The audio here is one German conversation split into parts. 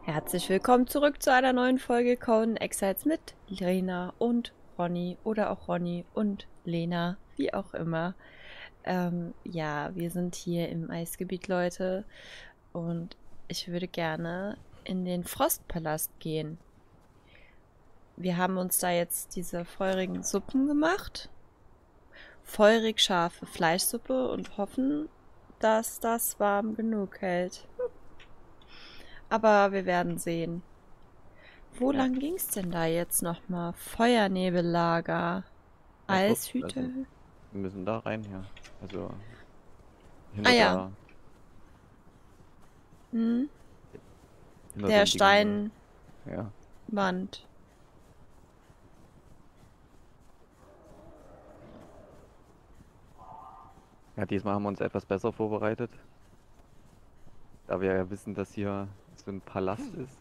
Herzlich willkommen zurück zu einer neuen Folge Conan Exiles mit Lena und Ronny oder auch Ronny und Lena, wie auch immer. Ja, wir sind hier im Eisgebiet, Leute, und ich würde gerne in den Frostpalast gehen. Wir haben uns da jetzt diese feurigen Suppen gemacht, feurig scharfe Fleischsuppe und hoffen, dass das warm genug hält. Aber wir werden sehen. Wo Ja, lang ging's denn da jetzt nochmal? Feuernebellager, ja, guck, Eishütte. wir müssen da rein hier. Also Ah hinter ja, der, hm, hinter der den Dingen da. Steinwand. Ja. Ja, diesmal haben wir uns etwas besser vorbereitet, da wir ja wissen, dass hier so ein Palast ist.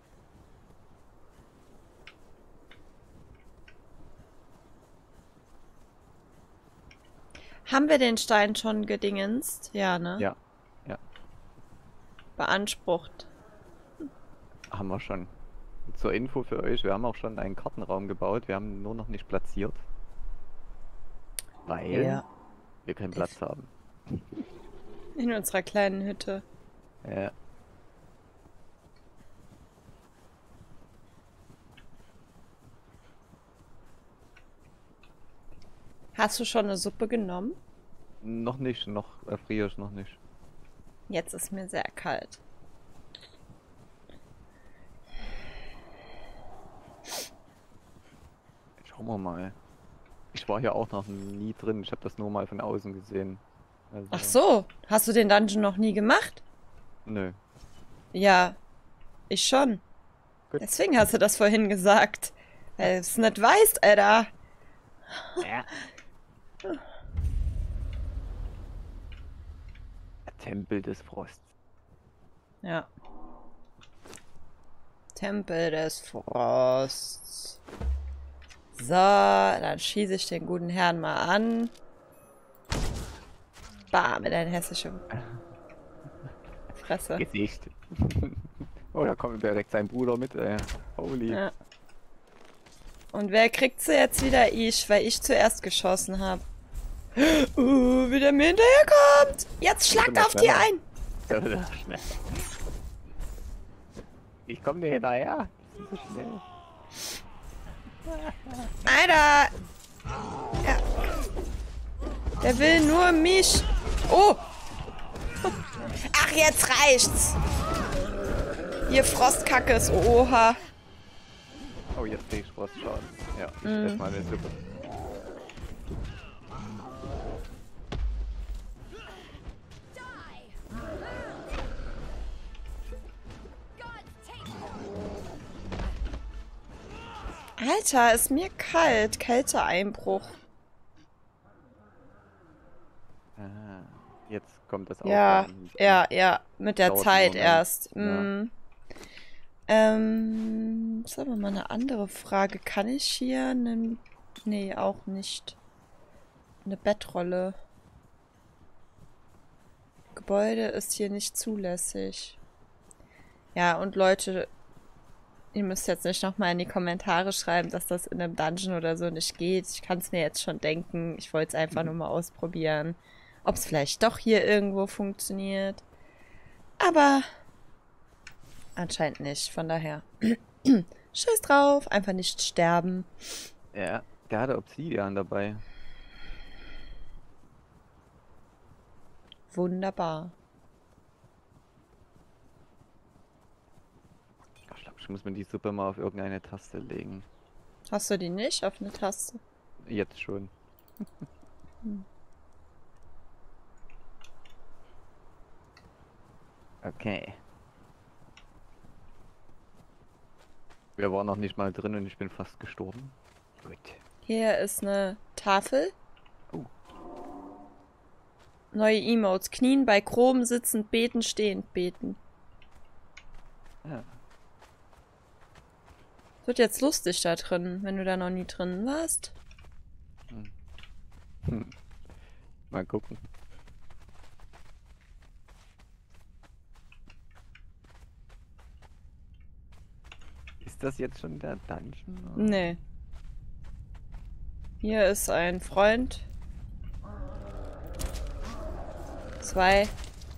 Haben wir den Stein schon gedingenst? Ja, ne? Ja, ja, Beansprucht. haben wir schon. Zur Info für euch, wir haben auch schon einen Kartenraum gebaut, wir haben ihn nur noch nicht platziert, weil Ja. wir keinen Platz haben. In unserer kleinen Hütte. Ja, Hast du schon eine Suppe genommen? noch nicht, noch erfriere ich noch nicht. Jetzt ist mir sehr kalt. Schauen wir mal. Ich war hier auch noch nie drin, ich habe das nur mal von außen gesehen. Ach Also, so, hast du den Dungeon noch nie gemacht? nö. Ja, ich schon. Gut. Deswegen hast du das vorhin gesagt. Weil du es nicht weißt, Alter. Ja. Tempel des Frosts. Ja. Tempel des Frosts. So, dann schieße ich den guten Herrn mal an. Bam, in deine hässliche Fresse. Gesicht. Oh, da kommt direkt sein Bruder mit. Holy. Ja. Und wer kriegt sie jetzt wieder? Ich, weil ich zuerst geschossen habe. Wie der mir hinterherkommt. Jetzt schlagt auf die ein. Schnell. Ich komme dir hinterher. So schnell. Alter. Ja. Der will nur mich. Oh. Ach, jetzt reicht's. Ihr Frostkacke ist oha. Oh, jetzt krieg ich Frostschaden. Ja, ich esse mal eine Suppe. Alter, ist mir kalt. Kälteeinbruch. Ah, jetzt kommt das Ja, Aufwärmen. ja, mit der Dauert einen Zeit Moment. erst. Ja. Ist aber mal eine andere Frage. Kann ich hier einen... Nee, auch nicht. Eine Bettrolle. Gebäude ist hier nicht zulässig. Ja, und Leute, ihr müsst jetzt nicht nochmal in die Kommentare schreiben, dass das in einem Dungeon oder so nicht geht. Ich kann es mir jetzt schon denken. Ich wollte es einfach nur mal ausprobieren. Ob es vielleicht doch hier irgendwo funktioniert. Aber anscheinend nicht. Von daher. Scheiß drauf. Einfach nicht sterben. Ja, der hatte Obsidian dabei. Wunderbar. Ich glaube, ich muss mir die Suppe mal auf irgendeine Taste legen. Hast du die nicht auf eine Taste? Jetzt schon. Okay. Wir waren noch nicht mal drin und ich bin fast gestorben. Gut. Hier ist eine Tafel. Oh. Neue Emotes. Knien bei Chrom, sitzend, beten, stehend, beten. Ja. Wird jetzt lustig da drin, wenn du da noch nie drin warst. Mal gucken. Ist das jetzt schon der Dungeon? Oder? Nee. Hier ist ein Freund. 2.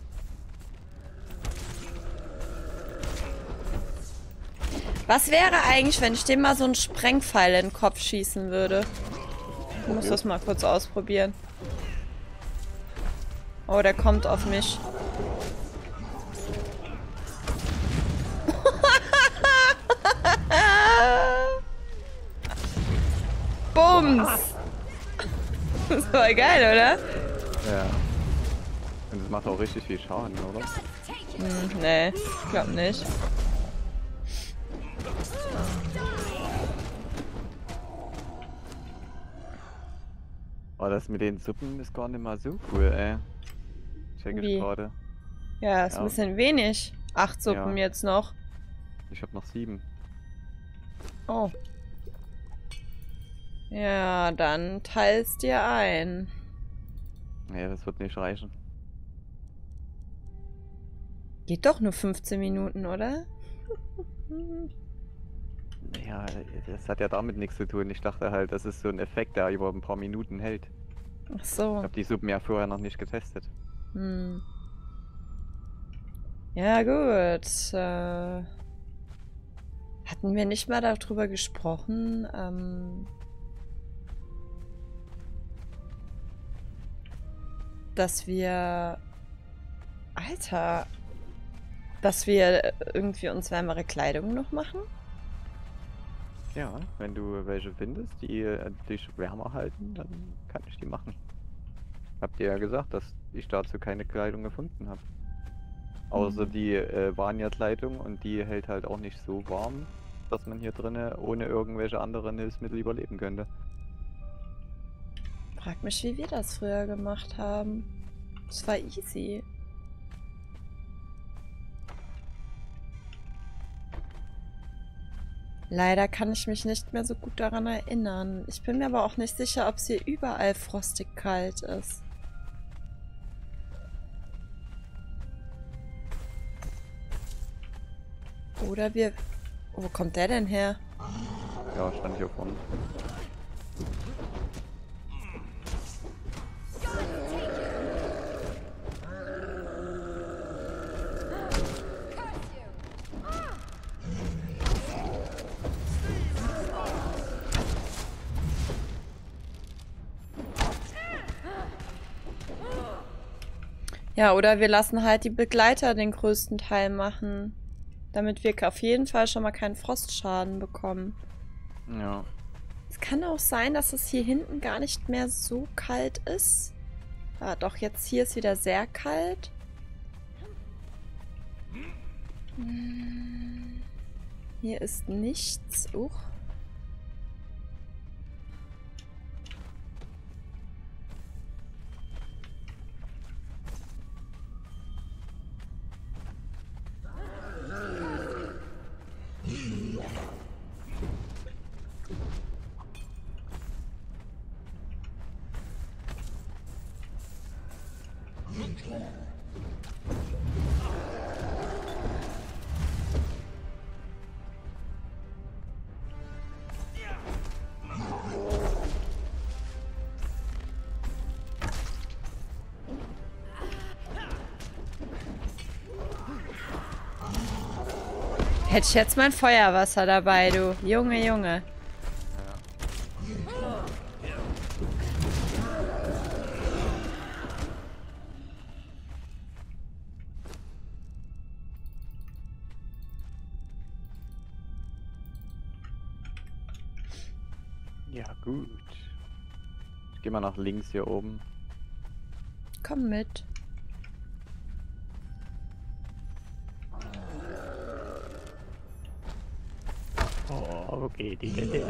Was wäre eigentlich, wenn ich dem mal so einen Sprengpfeil in den Kopf schießen würde? Ich muss das mal kurz ausprobieren. Oh, der kommt auf mich. Bums! Das war geil, oder? Ja. Und das macht auch richtig viel Schaden, oder? Nee, ich glaub nicht. Oh, das mit den Suppen ist gar nicht mal so cool, ey. Check ich Wie? gerade. Ja, ist ein Ja. bisschen wenig. 8 Suppen Ja. jetzt noch. Ich habe noch 7. Oh. Ja, dann teil's dir ein. Nee, das wird nicht reichen. Geht doch nur 15 Minuten, oder? Ja, das hat ja damit nichts zu tun. Ich dachte halt, das ist so ein Effekt, der über ein paar Minuten hält. Ach Ich so. habe die Suppen ja vorher noch nicht getestet. Hm. Ja, gut. Hatten wir nicht mal darüber gesprochen, dass wir... Alter! Dass wir irgendwie uns wärmere Kleidung noch machen? Ja, wenn du welche findest, die dich wärmer halten, dann kann ich die machen. Habt ihr ja gesagt, dass ich dazu keine Kleidung gefunden habe. Außer die Vanya-Kleidung, und die hält halt auch nicht so warm, dass man hier drinnen ohne irgendwelche anderen Hilfsmittel überleben könnte. Frag mich, wie wir das früher gemacht haben. Das war easy. Leider kann ich mich nicht mehr so gut daran erinnern. Ich bin mir aber auch nicht sicher, ob es hier überall frostig kalt ist. Oder wir... Wo kommt der denn her? Ja, stand hier vorne. Ja, oder wir lassen halt die Begleiter den größten Teil machen. Damit wir auf jeden Fall schon mal keinen Frostschaden bekommen. Ja. Es kann auch sein, dass es hier hinten gar nicht mehr so kalt ist. Ah, doch, jetzt hier ist wieder sehr kalt. Hier ist nichts. Hätte ich jetzt mein Feuerwasser dabei, du. Junge, Junge. Ja, gut. Ich gehe mal nach links hier oben. Komm mit. Oh, okay, die Kette.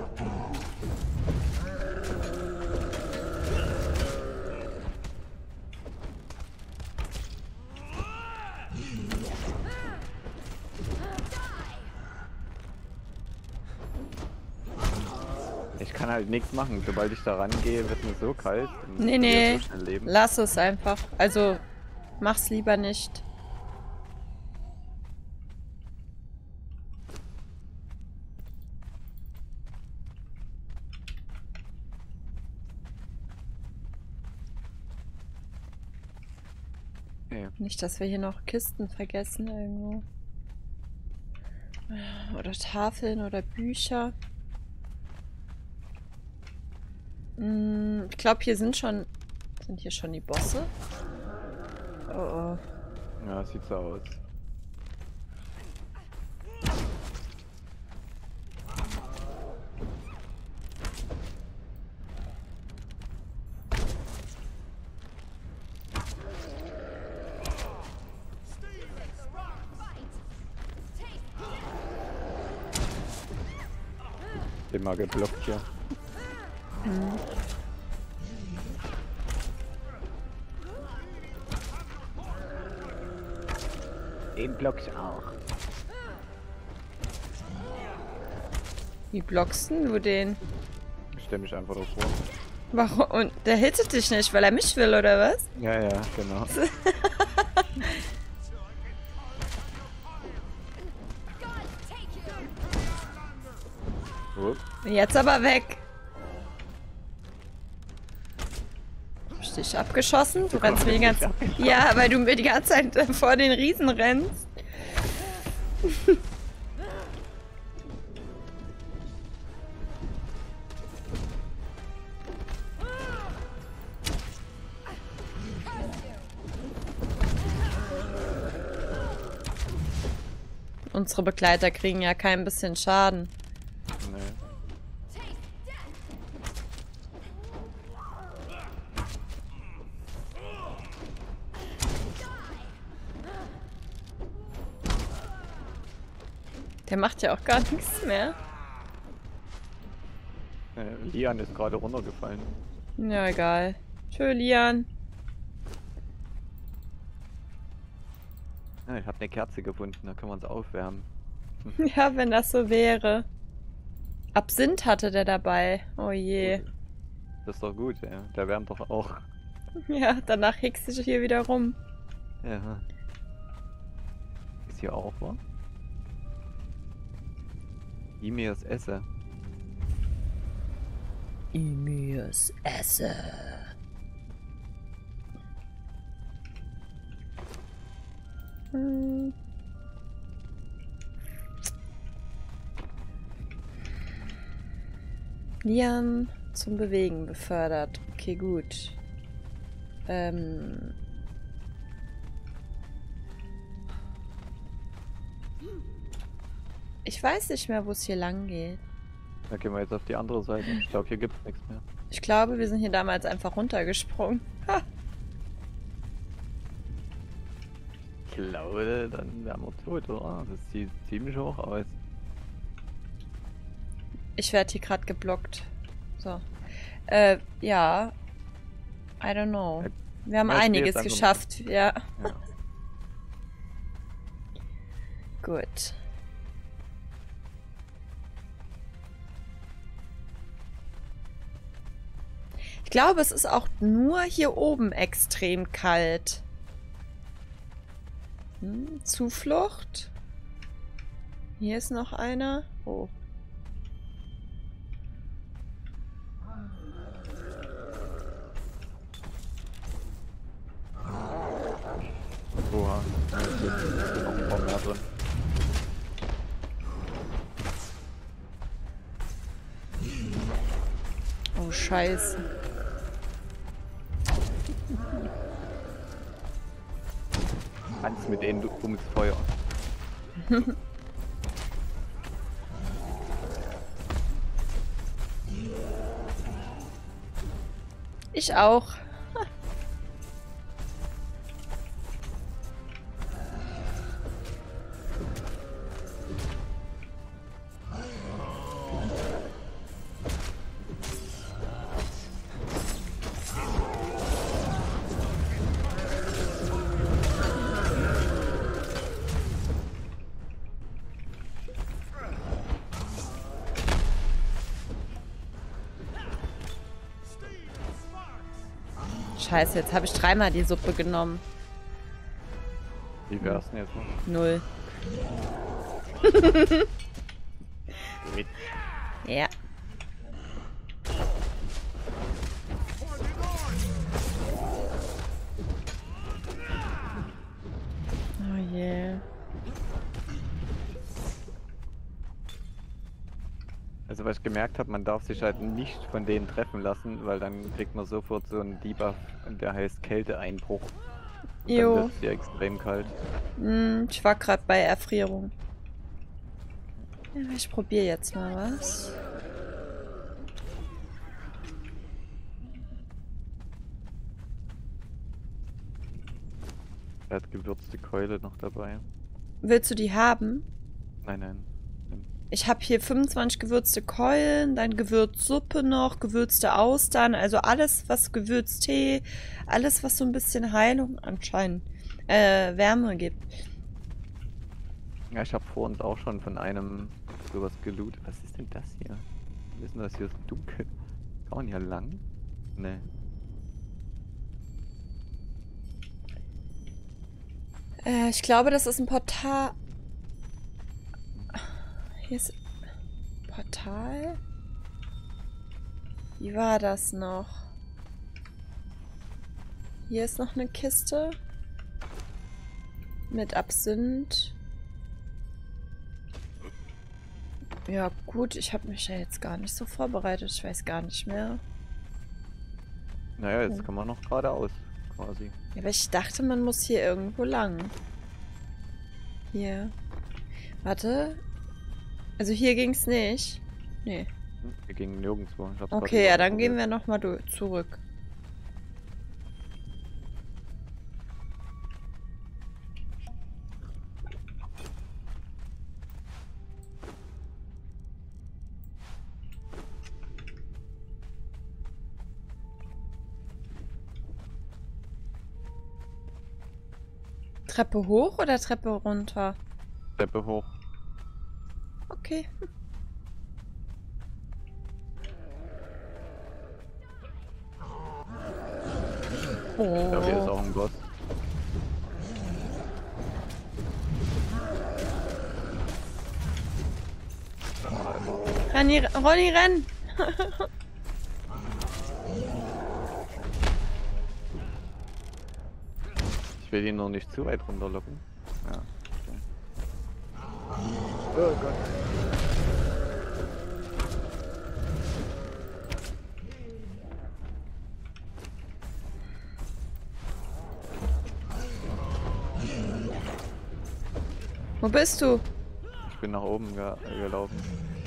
Ich kann halt nichts machen. Sobald ich da rangehe, wird mir so kalt. und Nee, ich verliere nee. so schnell Leben. Lass es einfach. Also, mach's lieber nicht. Nee. Nicht, dass wir hier noch Kisten vergessen irgendwo. Oder Tafeln oder Bücher. Ich glaube, hier sind schon... Sind hier schon die Bosse? Oh oh. Ja, sieht so aus. Den mal geblockt hier. Den block ich auch. Wie blockst denn du den? Ich stelle mich einfach drauf vor. Warum? Und der hittet dich nicht, weil er mich will, oder was? Ja, ja, genau. Upp. Jetzt aber weg. Hab ich dich abgeschossen? Du rennst mir die ganze Zeit. Ja, weil du mir die ganze Zeit vor den Riesen rennst. Unsere Begleiter kriegen ja kein bisschen Schaden. Nee. Der macht ja auch gar nichts mehr. Lian ist gerade runtergefallen. Ja, egal. Tschö, Lian. Ja, ich habe eine Kerze gefunden, da können wir uns aufwärmen. Ja, wenn das so wäre. Absinth hatte der dabei. Oh je. Das ist doch gut, ja. Der wärmt doch auch. Ja, danach hickst du hier wieder rum. Ja. Ist hier auch was? Imirs Esse. Imirs Esse. Lian zum Bewegen befördert. Okay, gut. Ich weiß nicht mehr, wo es hier lang geht. Da gehen wir jetzt auf die andere Seite. Ich glaube, hier gibt es nichts mehr. Ich glaube, wir sind hier damals einfach runtergesprungen. Ha. Ich glaube, dann wären wir tot, oder? Das sieht ziemlich hoch aus. Ich werde hier gerade geblockt. So. Ja. I don't know. Wir haben Ja, ich einiges spiel jetzt geschafft. Ja. Ja. Gut. Ich glaube, es ist auch nur hier oben extrem kalt. Zuflucht. Hier ist noch einer. Oh. Oha. Da ist noch ein paar mehr drin. Oh, Scheiße. Tanz mit denen ums Feuer. Ich auch. Scheiße, jetzt habe ich dreimal die Suppe genommen. Wie wär's denn jetzt noch? 0. Mit. Ja. Also was ich gemerkt habe, man darf sich halt nicht von denen treffen lassen, weil dann kriegt man sofort so einen Debuff, der heißt Kälteeinbruch. Und dann Jo. wird es dir extrem kalt. Ich war gerade bei Erfrierung. Ja, ich probiere jetzt mal was. Er hat gewürzte Keule noch dabei. Willst du die haben? Nein, nein. Ich habe hier 25 gewürzte Keulen, dann Gewürzsuppe noch, gewürzte Austern, also alles, was Gewürztee, alles, was so ein bisschen Heilung anscheinend, Wärme gibt. Ja, ich habe vorhin auch schon von einem sowas gelootet. Was ist denn das hier? Wir wissen, das hier ist dunkel. Kann man hier lang? Nee. Ich glaube, das ist ein Portal. Hier ist Portal? Wie war das noch? Hier ist noch eine Kiste. Mit Absinth. Ja gut, ich habe mich ja jetzt gar nicht so vorbereitet. Ich weiß gar nicht mehr. Naja, jetzt kann man noch geradeaus, quasi. Ja, aber ich dachte, man muss hier irgendwo lang. Hier. Warte. Also hier ging's nicht. Nee. Wir gingen nirgendwo. Ich hab's Okay, ja, gerade dann gehen probiert. wir nochmal zurück. Treppe hoch oder Treppe runter? Treppe hoch. Okay. Ich glaube, hier ist Oh. auch ein Boss. Ronny, renn! Ich will ihn noch nicht zu weit runterlocken. Ja. Okay. Oh Gott. Wo bist du? Ich bin nach oben gelaufen.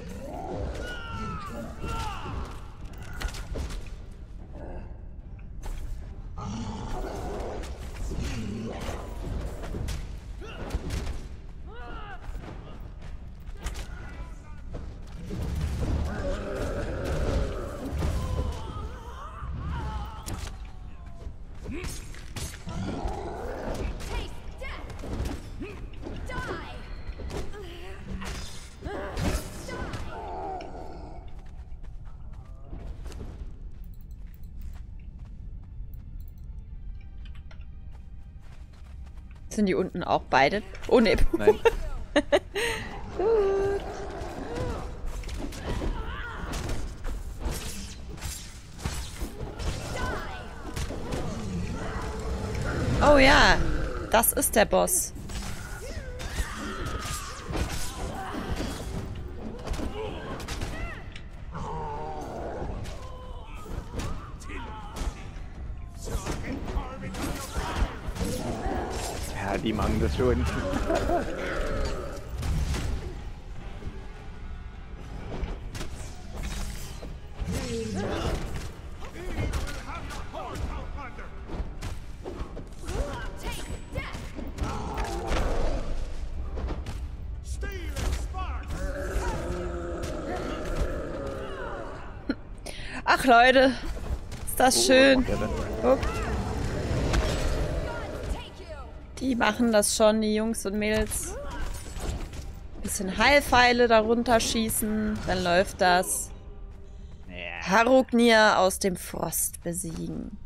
Sind die unten auch beide? Oh ne. Nein. Gut. Oh ja, das ist der Boss. Ja, die machen das schon. Ach Leute, ist das schön. Ja, dann. Guck. Die machen das schon, die Jungs und Mädels. Bisschen Heilpfeile darunter schießen, dann läuft das. Haruknir aus dem Frost besiegen.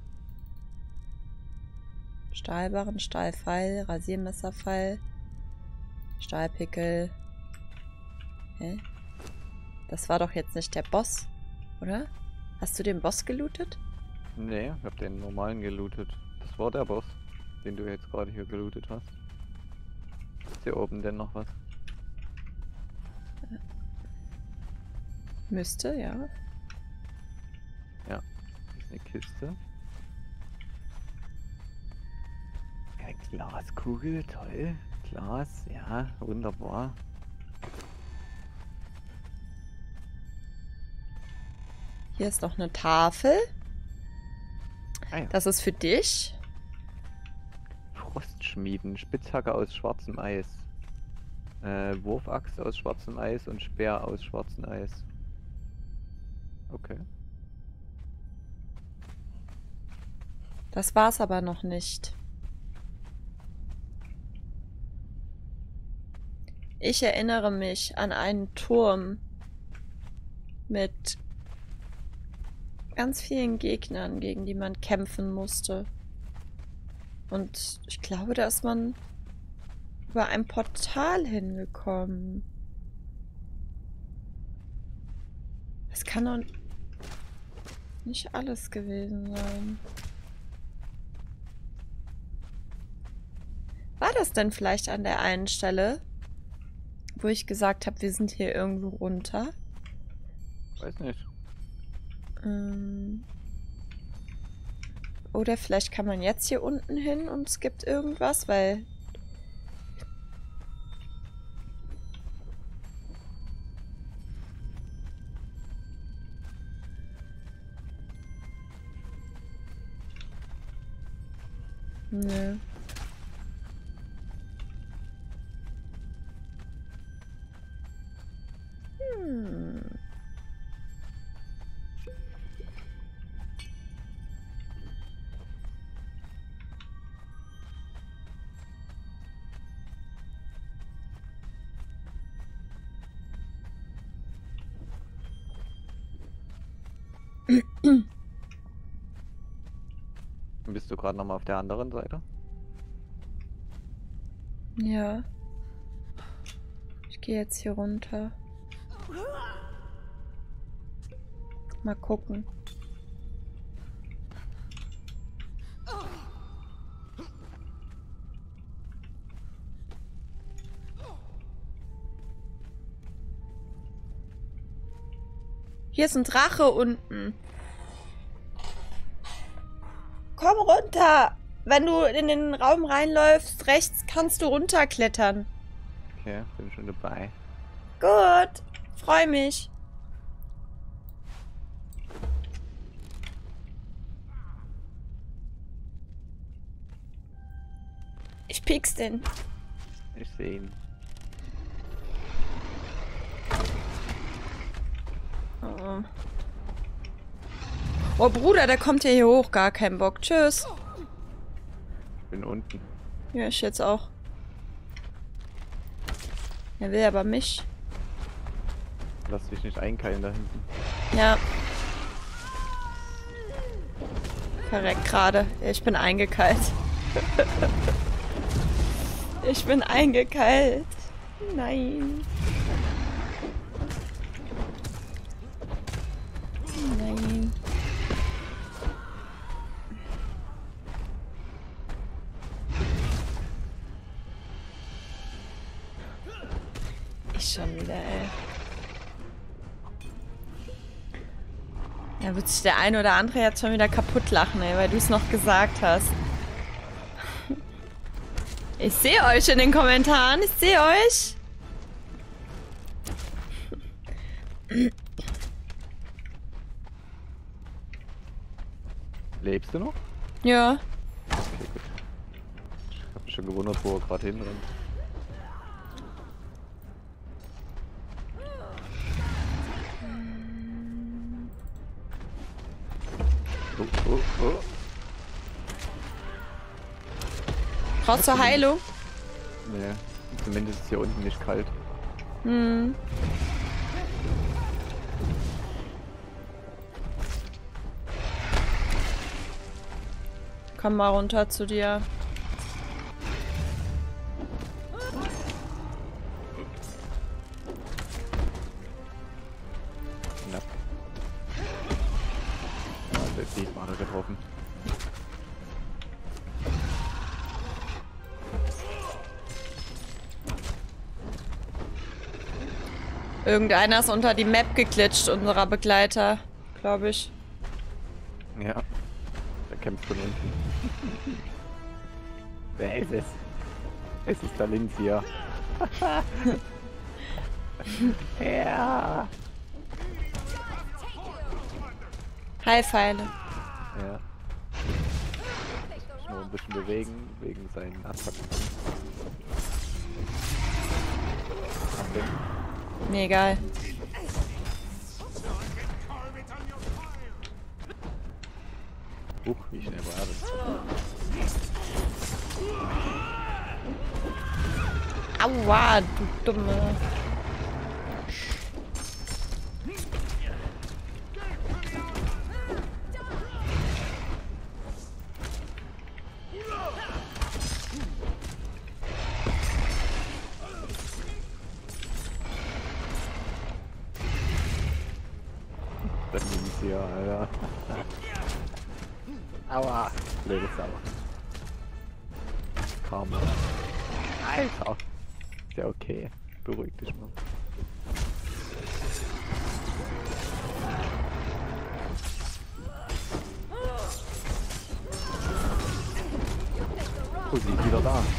Stahlbarren, Stahlpfeil, Rasiermesserpfeil, Stahlpickel. Hä? Das war doch jetzt nicht der Boss, oder? Hast du den Boss gelootet? Nee, ich hab den normalen gelootet. Das war der Boss, den du jetzt gerade hier gelootet hast. Ist hier oben denn noch was? Müsste, ja. Ja, das ist eine Kiste. Ja, Glaskugel, toll. Glas, ja, wunderbar. Hier ist noch eine Tafel. Ah ja. Das ist für dich. Frostschmieden, Spitzhacke aus schwarzem Eis. Wurfaxt aus schwarzem Eis und Speer aus schwarzem Eis. Okay. Das war's aber noch nicht. Ich erinnere mich an einen Turm mit ganz vielen Gegnern, gegen die man kämpfen musste. Und ich glaube, da ist man über ein Portal hingekommen. Es kann doch nicht alles gewesen sein. War das denn vielleicht an der einen Stelle, wo ich gesagt habe, wir sind hier irgendwo runter? Weiß nicht. Oder vielleicht kann man jetzt hier unten hin und es gibt irgendwas, weil... Nö. Bist du gerade nochmal auf der anderen Seite? Ja. Ich gehe jetzt hier runter. Mal gucken. Hier ist ein Drache unten. Komm runter! Wenn du in den Raum reinläufst, rechts kannst du runterklettern. Okay, bin schon dabei. Gut, freu mich. Ich piek's den. Ich sehe ihn. Oh. Oh Bruder, der kommt ja hier hoch. Gar kein Bock. Tschüss. Ich bin unten. Ja, ich jetzt auch. Er will aber mich. Lass dich nicht einkeilen da hinten. Ja. Verreckt gerade. Ich bin eingekeilt. Ich bin eingekeilt. Nein. Nein. Ich schon wieder, ey. Da wird sich der eine oder andere jetzt schon wieder kaputt lachen, ey, weil du es noch gesagt hast. Ich sehe euch in den Kommentaren. Ich sehe euch. Lebst du noch? Ja. Okay, gut. Ich hab mich schon gewundert, wo er gerade hinrennt. Oh, oh, oh. Brauchst du Heilung? Nee, zumindest ist hier unten nicht kalt. Hm. Komm mal runter zu dir. Knapp. Ja, der diesmal hat er getroffen. Irgendeiner ist unter die Map geglitscht, unserer Begleiter, glaube ich. Ja. Der kämpft von unten. Wer ist es? Es ist der Linzier. Ja. Heilpfeile. Ja. Nur ein bisschen bewegen, wegen seinen Attacken. Mir egal. Wie schnell war das? Aua, du Dumme. Das ist hier, Alter. Aua. Blöde Sau. Karma. Alter. Ist ja okay. Beruhig dich mal. Oh, sie ist wieder da.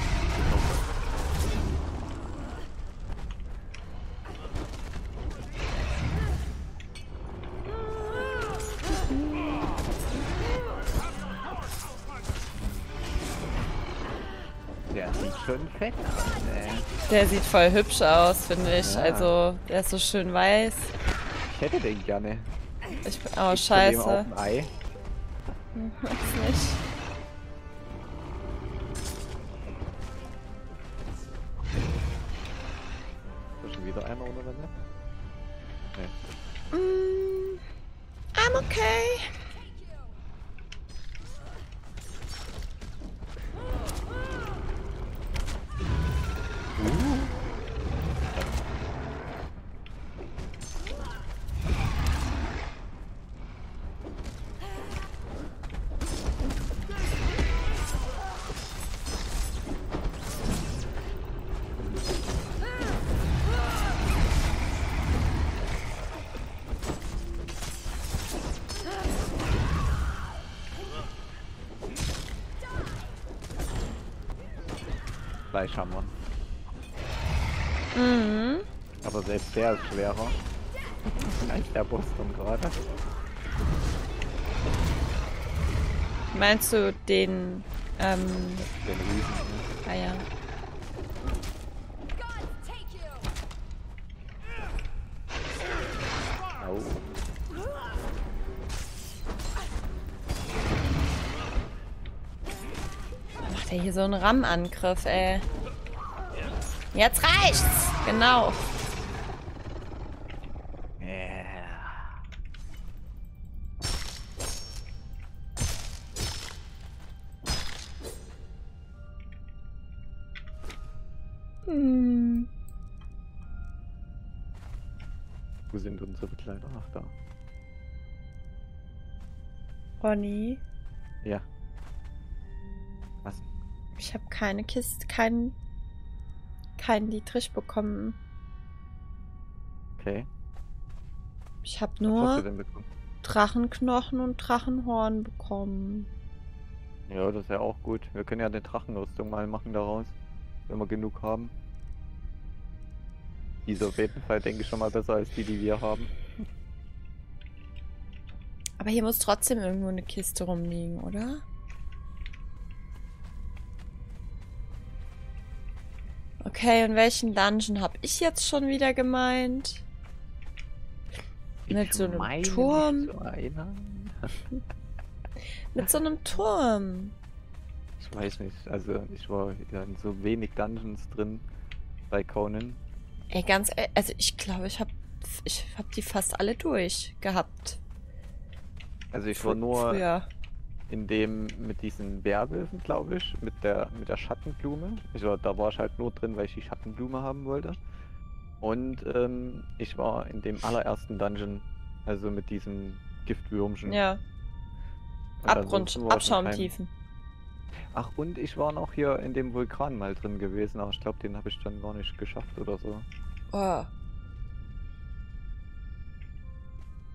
Der sieht schon fett aus, ey. Der sieht voll hübsch aus, finde ich. Ja. Also, der ist so schön weiß. Ich hätte den gerne. Ich bin. Oh, Gibt's von dem scheiße. auch ein Ei? Weiß nicht. Ist da schon wieder einer oder was? Nee. I'm okay. Fleischhammer. Mhm. Aber selbst der ist schwerer als der Boss von gerade. Meinst du den, Den Riesen. ah ja. Au. Macht er hier so einen Rammangriff, ey. Jetzt reicht's! Genau. Yeah. Hm. Wo sind unsere Begleiter? Ach, da. Ronny, Ja. Was? ich habe keine Kiste, keinen Dietrich bekommen. Okay. Ich habe Was hast du nur denn bekommen? Drachenknochen und Drachenhorn bekommen. Ja, das ist ja auch gut. Wir können ja eine Drachenrüstung mal machen daraus, wenn wir genug haben. Die ist auf jeden Fall, denke ich, schon mal besser als die wir haben. Aber hier muss trotzdem irgendwo eine Kiste rumliegen, oder? Okay, und welchen Dungeon habe ich jetzt schon wieder gemeint? Mit so einem meine, mich Turm. zu erinnern. Mit so einem Turm. Ich weiß nicht, also ich war ja in so wenig Dungeons drin bei Conan. Ey, ganz ehrlich, also ich glaube, ich hab die fast alle durch gehabt. Also ich war nur Früher. in dem mit diesen Werwölfen, glaube ich, mit der Schattenblume. Da war ich halt nur drin, weil ich die Schattenblume haben wollte. Und ich war in dem allerersten Dungeon, also mit diesem Giftwürmchen. Ja. Und Abgrund, ansonsten war ich in keinem- Abschaumtiefen. Ach, und ich war noch hier in dem Vulkan mal drin gewesen, aber ich glaube, den habe ich dann gar nicht geschafft oder so. Oh.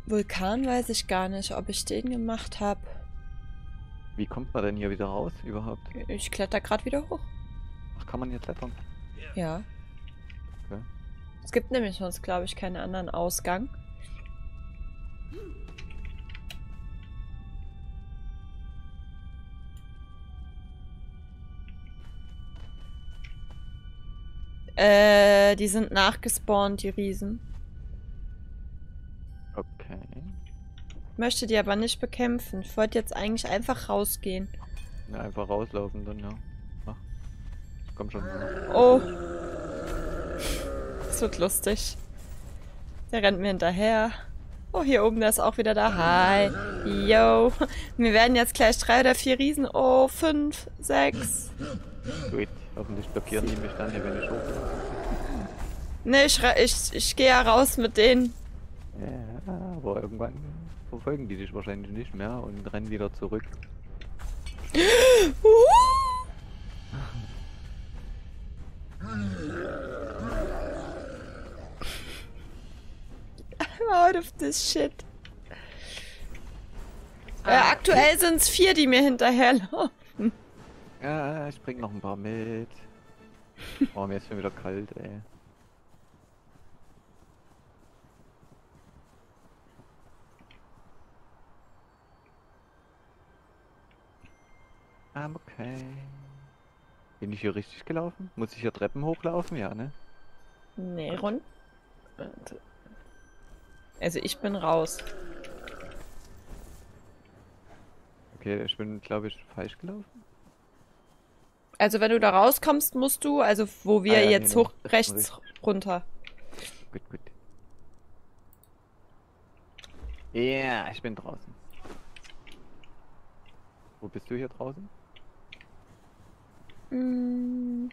Vulkan weiß ich gar nicht, ob ich den gemacht habe. Wie kommt man denn hier wieder raus überhaupt? Ich kletter gerade wieder hoch. Ach, kann man hier klettern? Ja. Okay. Es gibt nämlich sonst, glaube ich, keinen anderen Ausgang. Die sind nachgespawnt, die Riesen. Okay. Möchte die aber nicht bekämpfen. Ich wollte jetzt eigentlich einfach rausgehen. Na, einfach rauslaufen dann, ja. Mach. Komm schon. Oh. Das wird lustig. Der rennt mir hinterher. Oh, hier oben, der ist auch wieder da. Hi. Yo. Wir werden jetzt gleich 3 oder 4 Riesen. Oh, 5, 6. Gut. Hoffentlich blockieren die mich dann hier, wenn ich hoch. Ne, ich gehe ja raus mit denen. Ja, aber irgendwann verfolgen die dich wahrscheinlich nicht mehr und rennen wieder zurück. I'm out of this shit. Aktuell sind es 4, die mir hinterherlaufen. Ja, ich bring noch ein paar mit. Oh, mir ist schon wieder kalt, ey. Okay. Bin ich hier richtig gelaufen? Muss ich hier Treppen hochlaufen? Ja, ne? Nee, rund. Also ich bin raus. Okay, ich bin, glaube ich, falsch gelaufen. Also wenn du da rauskommst, musst du, also wo wir ja, jetzt nee, hoch, rechts runter. Gut, gut. Ja, ich bin draußen. Wo bist du hier draußen? Mm,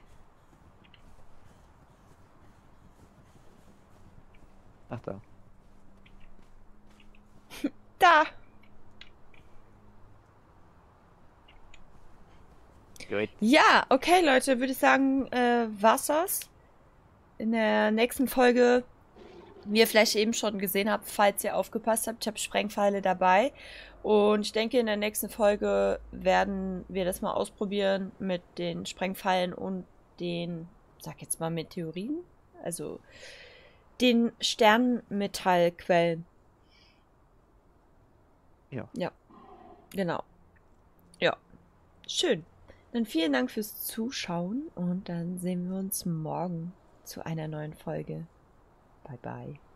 Ach, da. da. Gut. Ja, okay, Leute, würde ich sagen, war's das. In der nächsten Folge, wie ihr vielleicht eben schon gesehen habt, falls ihr aufgepasst habt, ich habe Sprengpfeile dabei. Und ich denke, in der nächsten Folge werden wir das mal ausprobieren mit den Sprengpfeilen und den, sag jetzt mal, Meteoriten. Also den Sternmetallquellen. Ja. Ja, genau. Ja, schön. Dann vielen Dank fürs Zuschauen und dann sehen wir uns morgen zu einer neuen Folge. Bye bye.